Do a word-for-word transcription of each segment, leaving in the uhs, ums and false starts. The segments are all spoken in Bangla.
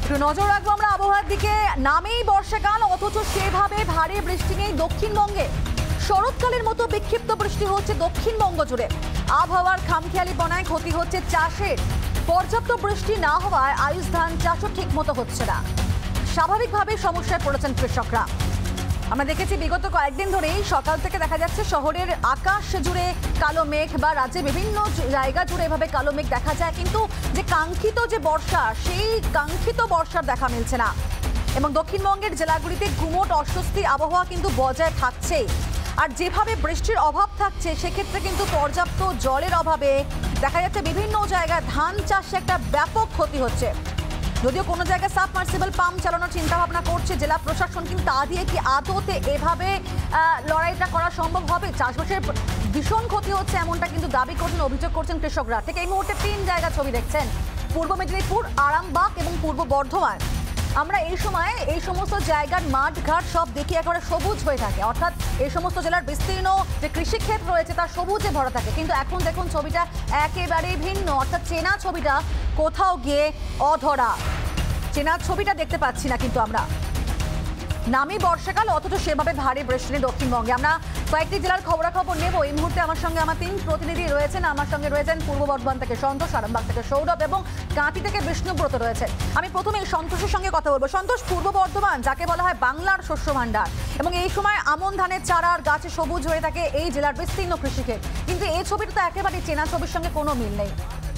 নজর রাখবো আমরা আবহাওয়ার দিকে। নামেই বর্ষাকাল, অথচ সেভাবে ভারী বৃষ্টি নেই দক্ষিণবঙ্গে। শরৎকালের মতো বিক্ষিপ্ত বৃষ্টি হচ্ছে দক্ষিণবঙ্গ জুড়ে। আবহাওয়ার খামখেয়ালি বনায় ক্ষতি হচ্ছে চাষের। পর্যাপ্ত বৃষ্টি না হওয়ায় আউশ ধান চাষও ঠিক মতো হচ্ছে না। স্বাভাবিকভাবে সমস্যায় পড়েছেন কৃষকরা। আমরা দেখেছি বিগত কয়েকদিন ধরেই সকাল থেকে দেখা যাচ্ছে শহরের আকাশ জুড়ে কালো মেঘ, বা রাজ্যে বিভিন্ন জায়গা জুড়ে এভাবে কালো মেঘ দেখা যায়, কিন্তু যে কাঙ্ক্ষিত যে বর্ষা, সেই কাঙ্ক্ষিত বর্ষার দেখা মিলছে না। এবং দক্ষিণবঙ্গের জেলাগুলিতে গুমোট অস্বস্তি আবহাওয়া কিন্তু বজায় থাকছে। আর যেভাবে বৃষ্টির অভাব থাকছে, সেক্ষেত্রে কিন্তু পর্যাপ্ত জলের অভাবে দেখা যাচ্ছে বিভিন্ন জায়গায় ধান চাষে একটা ব্যাপক ক্ষতি হচ্ছে। যদিও কোনো জায়গায় সাবমার্সিবল পাম্প চালানোর চিন্তা ভাবনা করছে জেলা প্রশাসন, কিন্তু তা দিয়ে কি আদতে এভাবে লড়াইটা করা সম্ভব হবে? চাষবাসের ভীষণ ক্ষতি হচ্ছে এমনটা কিন্তু দাবি করছেন, অভিযোগ করছেন কৃষকরা। ঠিক এই মুহূর্তে তিন জায়গা ছবি দেখছেন, পূর্ব মেদিনীপুর, আরামবাগ এবং পূর্ব বর্ধমান। আমরা এই সময় এই সমস্ত জায়গার মাঠ ঘাট সব দেখি একেবারে সবুজ হয়ে থাকে, অর্থাৎ এই সমস্ত জেলার বিস্তীর্ণ যে কৃষিক্ষেত্র রয়েছে তা সবুজে ভরা থাকে। কিন্তু এখন দেখুন ছবিটা একেবারেই ভিন্ন, অর্থাৎ চেনা ছবিটা কোথাও গিয়ে অধরা। চেনা ছবিটা দেখতে পাচ্ছি না কিন্তু আমরা। নামই বর্ষাকাল, অথচ সেভাবে ভারী বৃষ্টি নেই দক্ষিণবঙ্গে। আমরা কয়েকটি জেলার খবরাখবর নেব। এই মুহূর্তে আমার সঙ্গে আমার তিন প্রতিনিধি রয়েছেন। আমার সঙ্গে রয়েছেন পূর্ব বর্ধমান থেকে সন্তোষ, আরামবাগ থেকে সৌরভ এবং কাঁথি থেকে বিষ্ণুব্রত রয়েছে। আমি প্রথমে সন্তোষের সঙ্গে কথা বলবো। সন্তোষ, পূর্ব বর্ধমান যাকে বলা হয় বাংলার শস্য ভাণ্ডার, এবং এই সময় আমন ধানের চারার গাছে সবুজ হয়ে থাকে এই জেলার বিস্তীর্ণ কৃষিক্ষেত্র, কিন্তু এই ছবিটা তো একেবারে চেনা ছবির সঙ্গে কোনো মিল নেই।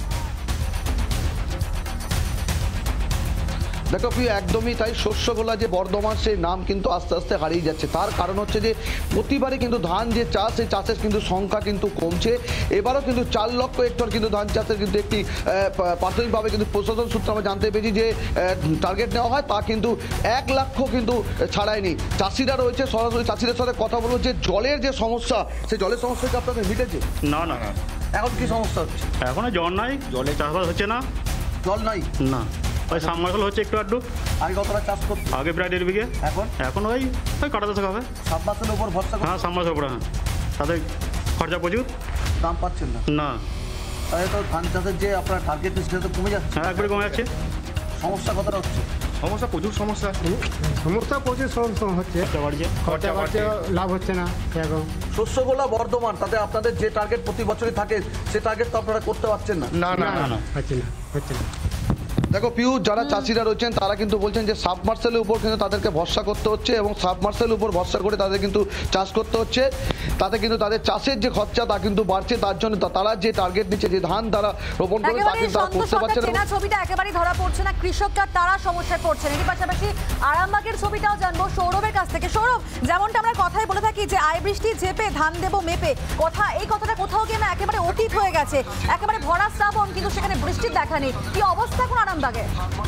দেখো প্রিয়, একদমই তাই। শস্যগোলা যে বর্ধমান, সেই নাম কিন্তু আস্তে আস্তে হারিয়ে যাচ্ছে। তার কারণ হচ্ছে যে প্রতিবারই কিন্তু ধান যে চাষ, সেই চাষের কিন্তু সংখ্যা কিন্তু কমছে। এবারও কিন্তু চার লক্ষ হেক্টর কিন্তু ধান চাষের কিন্তু একটি প্রাথমিকভাবে কিন্তু প্রশাসন সূত্রে আমরা জানতে পেরেছি যে টার্গেট নেওয়া হয়, তা কিন্তু এক লক্ষ কিন্তু ছাড়ায়নি। চাষিরা রয়েছে, সরাসরি চাষিদের সাথে কথা বলবো যে জলের যে সমস্যা, সেই জলের সমস্যা কি আপনাদের মিটেছে? না না এখন কি সমস্যা হচ্ছে? এখনো জল নাই, জলে চাষবাস হচ্ছে না। জল নাই না, ওই সাবমার্সিবল হচ্ছে একটু আধটু। আগে কতটা চাষ করতে? আগে প্রায় দেড় বিঘে, এখন এখন ওই ওই কাটাতে থাকা হবে। সাবমার্সিবলের উপর ভরসা? হ্যাঁ, সাবমার্সিবলের উপর। হ্যাঁ, তাদের খরচা প্রচুর। দাম পাচ্ছেন না? না, তাহলে তো ধান চাষের যে আপনার টার্গেট, সেটা তো কমে যাচ্ছে। হ্যাঁ, একবারে কমে যাচ্ছে। সমস্যা কতটা হচ্ছে? সমস্যা প্রচুর, সমস্যা সমস্যা প্রচুর সমস্যা হচ্ছে। খরচা বাড়ছে, লাভ হচ্ছে না। এখন শস্যগোলা বর্ধমান, তাতে আপনাদের যে টার্গেট প্রতি বছরই থাকে, সে টার্গেট তো আপনারা করতে পারছেন না। না না না হচ্ছে না হচ্ছে না দেখো পিউ, যারা চাষিরা রয়েছেন তারা কিন্তু বলছেন যে সাবমার্সেলের উপর কিন্তু তাদেরকে ভরসা করতে হচ্ছে, এবং সাবমার্সেলের উপর ভরসা করে তাদের কিন্তু চাষ করতে হচ্ছে। তাতে কিন্তু তাদের চাষের যে খরচা তা কিন্তু বাড়ছে। তার জন্য তারা যে টার্গেট দিচ্ছে, যে ধান তারা রোপণ করে, তা কিন্তু তারা করতে পারছে না। ছবিটা একেবারেই ধরা পড়ছে না, কৃষকরা তারা সমস্যায় পড়ছেন। এর পাশাপাশি আরামবাগের ছবিটাও জানবো সৌরভের কাছ থেকে। সৌরভ, যেমনটা আমরা কথাই বলে থাকি যে আই বৃষ্টি চেপে ধান দেবো মেপে, কথা এই কথাটা কোথাও গিয়ে না একেবারে অতীত হয়ে গেছে। একেবারে ভরা শ্রাবণ, কিন্তু সেখানে বৃষ্টির দেখা নেই। কি অবস্থা এখন আরামবাগে?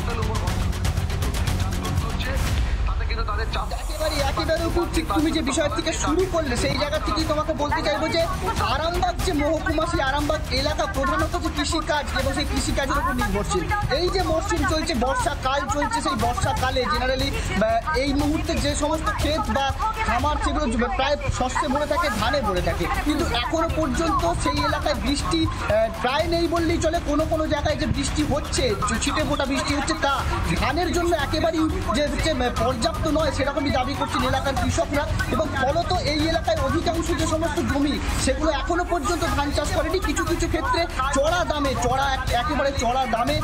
একেবারে একেবারে ঠিক তুমি যে বিষয় থেকে শুরু করলে, সেই জায়গা থেকেই তোমাকে বলতে চাইবো যে আরামবাগ যে মহকুমা, সেই আরামবাগ এলাকা প্রধানত যে কৃষিকাজ এবং সেই কৃষিকাজের উপর নির্ভরশীল। এই যে মরশুম চলছে, বর্ষাকাল চলছে, সেই বর্ষাকালে জেনারেলি এই মুহূর্তে যে সমস্ত ক্ষেত বা খামার, সেগুলো প্রায় শস্যে ভরে থাকে, ধানে ভরে থাকে, কিন্তু এখনো পর্যন্ত সেই এলাকায় বৃষ্টি প্রায় নেই বললেই চলে। কোনো কোনো জায়গায় যে বৃষ্টি হচ্ছে, ছিটে ফোটা বৃষ্টি হচ্ছে, তা ধানের জন্য একেবারেই যে হচ্ছে পর্যাপ্ত নয়, সেরকমই দাবি করছেন এলাকার কৃষকরা। এবং ফলত এই এলাকায় অধিকাংশ যে সমস্ত জমি, সেগুলো এখনো পর্যন্ত ধান চাষ করেনি। কিছু কিছু ক্ষেত্রে চড়া দামে, চড়া একেবারে চড়া দামে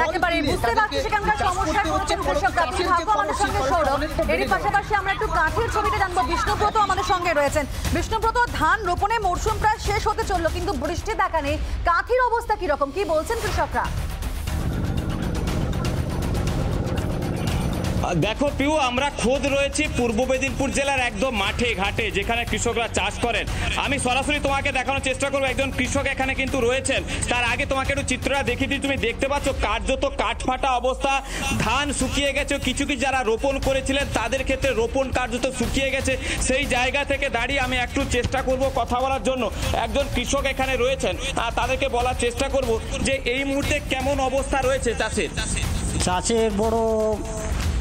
এর পাশাপাশি আমরা একটু কাঠের ছবিটা জানবো। বিষ্ণুব্রত আমাদের সঙ্গে রয়েছেন। বিষ্ণুব্রত, ধান রোপণে মরশুম প্রায় শেষ হতে চললো, কিন্তু বৃষ্টি দেখা নেই। কাঠির অবস্থা কিরকম, কি বলছেন কৃষকরা? দেখো পিউ, আমরা খোদ রয়েছি পূর্ব মেদিনীপুর জেলার একদম মাঠে ঘাটে, যেখানে কৃষকরা চাষ করেন। আমি সরাসরি তোমাকে দেখানোর চেষ্টা করবো। একজন কৃষক এখানে কিন্তু রয়েছেন। তার আগে তোমাকে একটু চিত্রটা দেখিয়ে দিই। তুমি দেখতে পাচ্ছ কার্যত কাঠফাটা অবস্থা, ধান শুকিয়ে গেছে। কিছু কিছু যারা রোপণ করেছিলেন তাদের ক্ষেত্রে রোপণ কার্যত শুকিয়ে গেছে। সেই জায়গা থেকে দাঁড়িয়ে আমি একটু চেষ্টা করব কথা বলার জন্য। একজন কৃষক এখানে রয়েছেন, তাদেরকে বলার চেষ্টা করব যে এই মুহূর্তে কেমন অবস্থা রয়েছে চাষের। চাষের বড়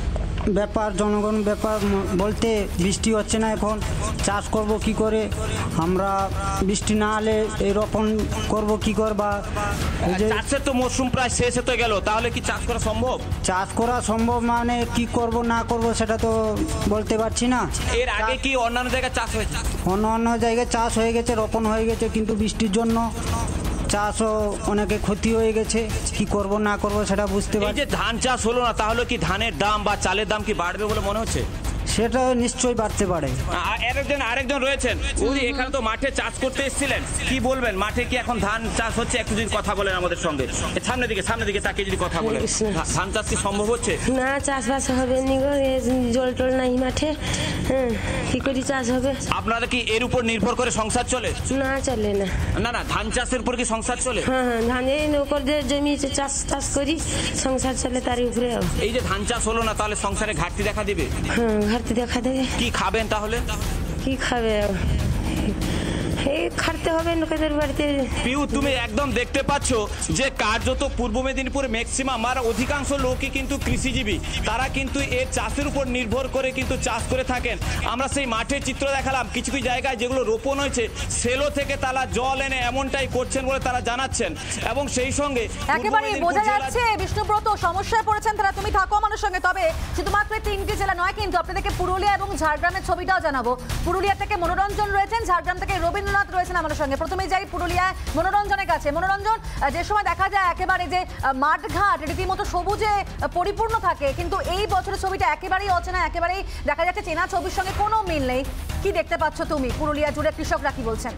ব্যাপার জনগণ ব্যাপার ম- বলতে বৃষ্টি হচ্ছে না, এখন চাষ করব কি করে আমরা, বৃষ্টি না হলে এই রোপণ করব কি করে, বা এই যে চাষের তো মরশুম প্রায় শেষ হতে গেল, তাহলে কি চাষ করা সম্ভব? চাষ করা সম্ভব মানে কি করব না করব সেটা তো বলতে পারছি না। এর আগে কি অন্যান্য জায়গায় চাষ হয়েছে? অন্য অন্য জায়গায় চাষ হয়ে গেছে, রোপণ হয়ে গেছে, কিন্তু বৃষ্টির জন্য চাষও অনেকে ক্ষতি হয়ে গেছে, কি করব না করব সেটা বুঝতে এই পারছি। যে ধান চাষ হলো না, তাহলে কি ধানের দাম বা চালের দাম কি বাড়বে বলে মনে হচ্ছে? সেটা নিশ্চয়ই বাড়তে পারে। আ- আরেকজন আরেকজন রয়েছেন, উনি এখানে তো মাঠে চাষ করতে এসেছিলেন, কি বলবেন? মাঠে কি এখন ধান চাষ হচ্ছে? একটু যদি কথা বলেন আমাদের সঙ্গে, এ সামনের দিকে সামনের দিকে তাকিয়ে যদি কথা বলেন। ধা- ধান চাষ কি সম্ভব হচ্ছে? না, চাষবাস হবে নি গো, এ জল টল নাই মাঠে, হ্যাঁ কি করে চাষ হবে? আপনারা কি এর উপর নির্ভর করে সংসার চলে? না চলে না। না না, ধান চাষের উপর কি সংসার চলে? হ্যাঁ হ্যাঁ, ধানে নৌকরদের জমি চাষ চাষ করি, সংসার চলে তার উপরে। এই যে ধান চাষ হলো না, তাহলে সংসারে ঘাটতি দেখা দিবে। হ্যাঁ, ঘাটতি দেখা দেবে। কি খাবেন তাহলে? কি খাবে? এই খাটতে হবে লোকেদের বাড়িতে। পিউ, তুমি একদম দেখতে পাচ্ছ যে কার্যত পূর্ব মেদিনীপুর ম্যাক্সিমাম আর অধিকাংশ লোকই কিন্তু কৃষিজীবী, তারা কিন্তু এর চাষের উপর নির্ভর করে কিন্তু চাষ করে থাকেন। আমরা সেই মাঠের চিত্র দেখালাম, কিছু কিছু জায়গায় যেগুলো রোপণ হয়েছে সেলো থেকে তারা জল এনে এমনটাই করছেন বলে তারা জানাচ্ছেন। এবং সেই সঙ্গে একেবারে বোঝা যাচ্ছে বিষ্ণুব্রত সমস্যায় পড়েছেন তারা। তুমি থাকো আমার সঙ্গে, তবে শুধুমাত্র এই তিনটি জেলা নয়, কিন্তু আপনাদেরকে পুরুলিয়া এবং ঝাড়গ্রামের ছবিটাও জানাবো। পুরুলিয়া থেকে মনোরঞ্জন রয়েছেন, ঝাড়গ্রাম থেকে রবীন্দ্রনাথ রয়েছেন আমার সঙ্গে। প্রথমে যাই পুরুলিয়ায় মনোরঞ্জনের কাছে। মনোরঞ্জন, যে সময় দেখা যায় একেবারে যে মাঠঘাট রীতিমতো সবুজে পরিপূর্ণ থাকে, কিন্তু এই বছরের ছবিটা একেবারেই অচেনা, একেবারেই দেখা যাচ্ছে চেনা ছবির সঙ্গে কোনো মিল নেই। কি দেখতে পাচ্ছ তুমি? পুরুলিয়া জুড়ে কৃষকরা কি বলছেন?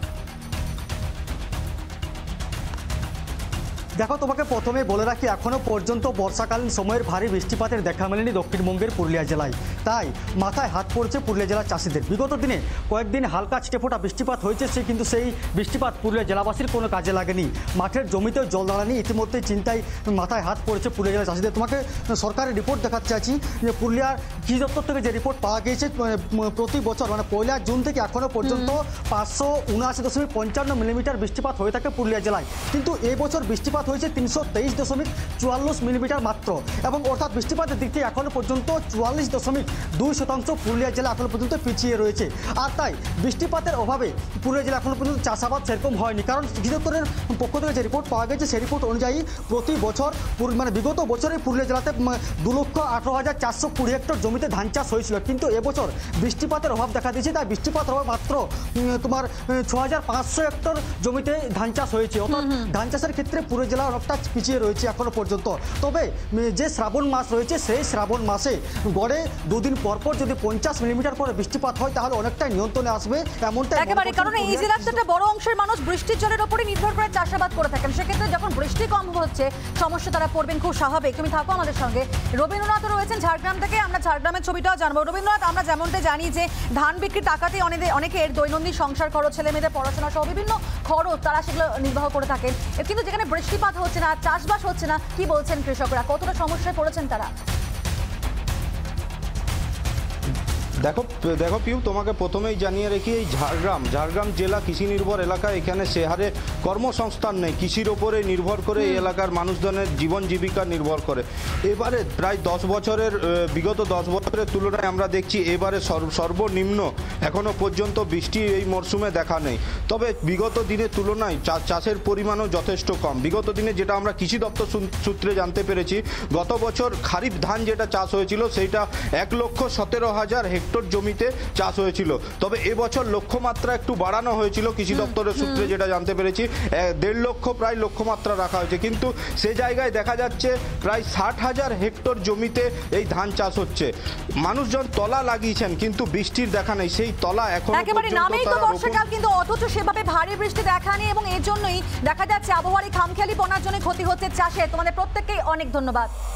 দেখো, তোমাকে প্রথমে বলে রাখি, এখনও পর্যন্ত বর্ষাকালীন সময়ের ভারী বৃষ্টিপাতের দেখা মেলেনি দক্ষিণবঙ্গের পুরুলিয়া জেলায়। তাই মাথায় হাত পড়েছে পুরুলিয়া জেলার চাষিদের। বিগত দিনে কয়েকদিন হালকা ছিটেফোঁটা বৃষ্টিপাত হয়েছে, সে কিন্তু সেই বৃষ্টিপাত পুরুলিয়া জেলাবাসীর কোনো কাজে লাগেনি। মাঠের জমিতেও জল দাঁড়ানি, ইতিমধ্যেই চিন্তায় মাথায় হাত পড়েছে পুরুলিয়া জেলার চাষিদের। তোমাকে সরকারের রিপোর্ট দেখাতে চাইছি যে পুরুলিয়ার কৃষি দপ্তর থেকে যে রিপোর্ট পাওয়া গিয়েছে, প্রতি বছর মানে পয়লা জুন থেকে এখনও পর্যন্ত পাঁচশো উনআশি দশমিক পঞ্চান্ন মিলিমিটার বৃষ্টিপাত হয়ে থাকে পুরুলিয়া জেলায়। কিন্তু এই বছর বৃষ্টিপাত হয়েছে তিনশো তেইশ দশমিক চুয়াল্লিশ মিলিমিটার মাত্র, এবং অর্থাৎ বৃষ্টিপাতের দিক থেকে এখনো পর্যন্ত চুয়াল্লিশ দশমিক দুই শতাংশ পুরুলিয়া জেলা এখনো পর্যন্ত পিছিয়ে রয়েছে। আর তাই বৃষ্টিপাতের অভাবে পুরুলিয়া জেলা এখনো পর্যন্ত চাষাবাদ সেরকম হয়নি। কারণ কৃষি দপ্তরের পক্ষ থেকে যে রিপোর্ট পাওয়া গেছে, সেই রিপোর্ট অনুযায়ী প্রতি বছর মানে বিগত বছরে পুরুলিয়া জেলাতে দু লক্ষ আঠারো হাজার চারশো কুড়ি হেক্টর জমিতে ধান চাষ হয়েছিল, কিন্তু এবছর বৃষ্টিপাতের অভাব দেখা দিয়েছে। তাই বৃষ্টিপাতের অভাব মাত্র তোমার ছ হাজার পাঁচশো হেক্টর জমিতে ধান চাষ হয়েছে। অর্থাৎ ধান চাষের ক্ষেত্রে পুরুলিয়া জেলা অনেকটা পিছিয়ে রয়েছে এখনো পর্যন্ত। তবে যে শ্রাবণ মাস রয়েছে, সেই শ্রাবণ মাসে গড়ে দুদিন পরপর যদি পঞ্চাশ মিলিমিটার করে বৃষ্টিপাত হয়, তাহলে অনেকটাই নিয়ন্ত্রণে আসবে এমনটা একেবারে। কারণ এই জেলার একটা বড় অংশের মানুষ বৃষ্টির জলের উপরে নির্ভর করে চাষাবাদ করে থাকেন, সেক্ষেত্রে যখন বৃষ্টি কম হচ্ছে সমস্যা তারা পড়বেন, খুব স্বাভাবিক। তুমি থাকো আমাদের সঙ্গে। রবীন্দ্রনাথ রয়েছেন ঝাড়গ্রাম থেকে, আমরা ঝাড়গ্রামের ছবিটাও জানবো। রবীন্দ্রনাথ, আমরা যেমনটা জানি যে ধান বিক্রির টাকাতেই অনেকে অনেকের দৈনন্দিন সংসার খরচ, ছেলে মেয়েদের পড়াশোনা সহ বিভিন্ন খরচ তারা সেগুলো নির্বাহ করে থাকেন, কিন্তু যেখানে বৃষ্টিপাত হচ্ছে না, চাষবাস হচ্ছে না, কি বলছেন কৃষকরা? কতটা সমস্যায় পড়েছেন তারা? দেখো দেখো পিউ, তোমাকে প্রথমেই জানিয়ে রেখি, এই ঝাড়গ্রাম ঝাড়গ্রাম জেলা কৃষি নির্ভর এলাকা। এখানে সে হারে কর্মসংস্থান নেই, কৃষির ওপরে নির্ভর করে এই এলাকার মানুষজনের জীবন জীবিকা নির্ভর করে। এবারে প্রায় দশ বছরের বিগত দশ বছরের তুলনায় আমরা দেখছি এবারে সর্বনিম্ন এখনো পর্যন্ত বৃষ্টি এই মরশুমে দেখা নেই। তবে বিগত দিনের তুলনায় চাষের পরিমাণও যথেষ্ট কম। বিগত দিনে যেটা আমরা কৃষি দপ্তর সূত্রে জানতে পেরেছি, গত বছর খারিফ ধান যেটা চাষ হয়েছিল সেইটা এক লক্ষ সতেরো হাজার হেক্টর জমিতে চাষ হয়েছিল। তবে এবছর লক্ষ্যমাত্রা একটু বাড়ানো হয়েছিল, কৃষি দপ্তরের সূত্রে যেটা জানতে পেরেছি, দেড় লক্ষ প্রায় লক্ষ্যমাত্রা রাখা হয়েছে। কিন্তু সে জায়গায় দেখা যাচ্ছে প্রায় ষাট হাজার হেক্টর জমিতে এই ধান চাষ হচ্ছে। মানুষজন তলা লাগিয়েছেন, কিন্তু বৃষ্টির দেখা নেই। সেই তলা এখন একেবারে নামেই তো বর্ষাকাল, কিন্তু অথচ সেভাবে ভারী বৃষ্টি দেখা নেই, এবং এর জন্যই দেখা যাচ্ছে আবহাওয়ার খামখেয়ালি পনার জন্য ক্ষতি হচ্ছে চাষে। তোমাদের প্রত্যেককেই অনেক ধন্যবাদ।